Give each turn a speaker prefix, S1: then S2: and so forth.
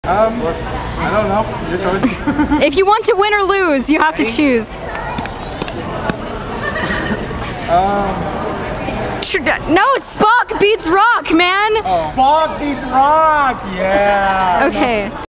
S1: I don't know. Your choice.
S2: If you want to win or lose, you have to choose. No, Spock beats Rock, man.
S1: Oh. Spock beats Rock. Yeah.
S2: Okay.